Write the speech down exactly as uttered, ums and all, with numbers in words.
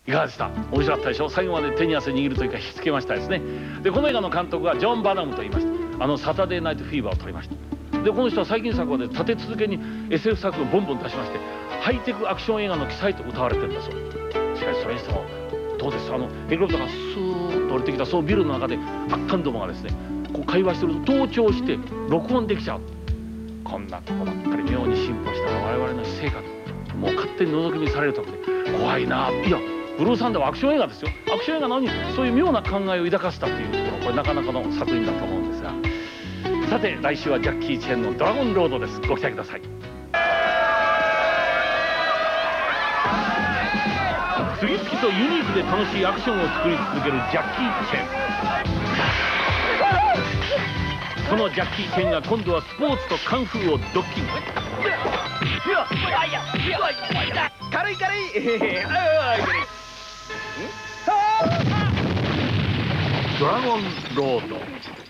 いかがでした？面白かったでしょ？最後まで手に汗握るというか引きつけましたですね。でこの映画の監督はジョン・バナムと言いまして、あのサタデーナイトフィーバーを撮りました。でこの人は最近作はで立て続けに エスエフ 作をボンボン出しまして、ハイテクアクション映画の奇才と歌われてるんだそう。しかしそれにしてもどうです、あのヘリコプターがスーッと降りてきたそのビルの中で圧巻どもがですね、こう会話してると盗聴して録音できちゃう。こんなとこばっかり妙に進歩したら我々の私生活もう勝手に覗き見されるとこで怖いな。いやブルーサンダーはアクション映画ですよ。アクション映画なのにそういう妙な考えを抱かせたというところ、これなかなかの作品だと思うんですが、さて来週はジャッキー・チェンのドラゴンロードです。ご期待ください。次々とユニークで楽しいアクションを作り続けるジャッキー・チェン。そのジャッキー・チェンが今度はスポーツとカンフーをドッキング。 軽い軽い。 ドラゴンロード。